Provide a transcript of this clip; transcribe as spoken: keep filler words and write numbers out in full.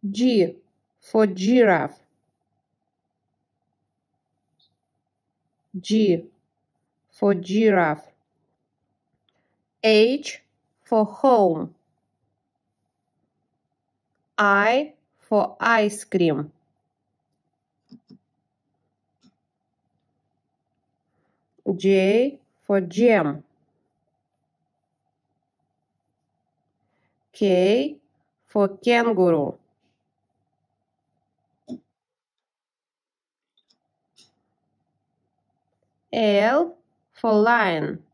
G for giraffe. G for giraffe. H for home. I for ice cream. J for jam. K for kangaroo. L for lion.